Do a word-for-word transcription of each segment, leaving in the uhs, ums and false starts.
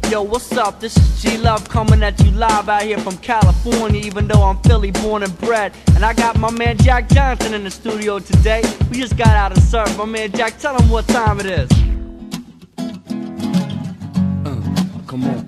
Yo, what's up? This is G-Love coming at you live out here from California, even though I'm Philly born and bred. And I got my man Jack Johnson in the studio today. We just got out of surf. My man Jack, tell him what time it is. Uh, come on.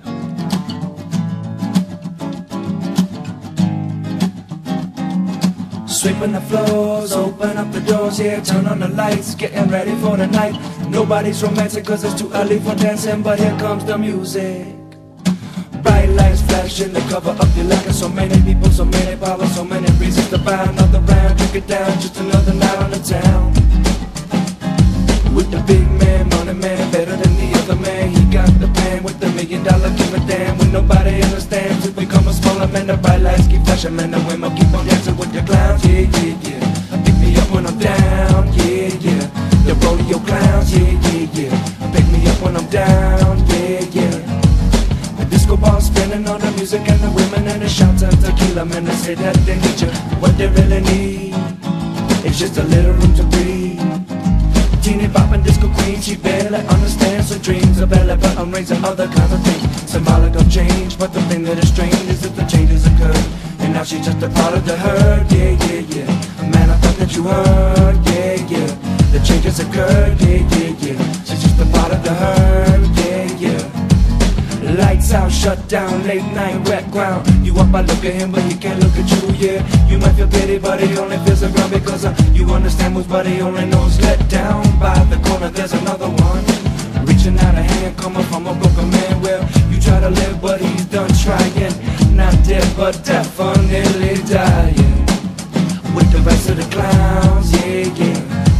Sweeping the floors, open up the doors, yeah, turn on the lights, getting ready for the night. Nobody's romantic cause it's too early for dancing, but here comes the music. Bright lights flashing to cover up your lack of so many people, so many problems, so many reasons to buy another round. Drink it down, just another night on the town. With the big man, money man, better than the other man. He got the plan with the million dollar give a damn. When nobody understands, we become a smaller man. The bright lights keep flashing, man, the women keep on dancing with the clowns. Yeah, yeah, yeah. Pick me up when I'm down, yeah, yeah. The rodeo clowns, yeah, yeah, yeah. Pick me up when I'm down, yeah, yeah. The disco ball spinning on the music and the women and the shots of tequila, man, they say that they need you. What they really need is just a little room to breathe. Teeny boppin' disco queen, she barely understands her dreams of belly button rings and other kinds of things. Symbolic of change, but the thing that is strange is that the changes occurred, and now she's just a part of the herd. Yeah, yeah, yeah. Man, I thought that you heard. Yeah, yeah. The changes occurred. Yeah, yeah, yeah. She's just a part of the herd. Yeah, yeah. Lights out, shut down, late night, wet ground. You up, I look at him, but he can't look at you, yeah. You might feel pity, but he only feels the ground because uh, you understand moves, but he only knows let down. By the corner, there's another one, reaching out a hand, coming from a broken man. Well, you try to live, but he's done trying. Not dead, but definitely dying. With the rest of the clowns, yeah, yeah.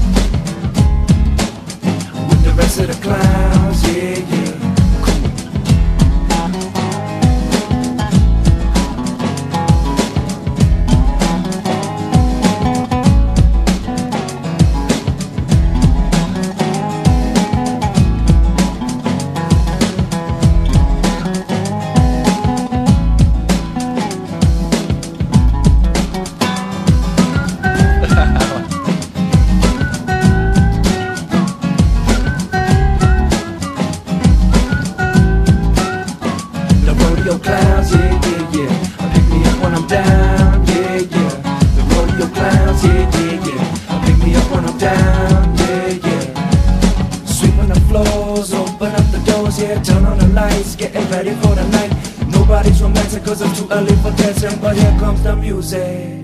With the rest of the clowns, yeah, yeah. Rodeo clowns, yeah, yeah, yeah. Pick me up when I'm down, yeah, yeah. The rodeo clowns, yeah, yeah, yeah. Pick me up when I'm down, yeah, yeah. Sweeping the floors, open up the doors, yeah. Turn on the lights, getting ready for the night. Nobody's romantic cause it's too early for dancing, but here comes the music.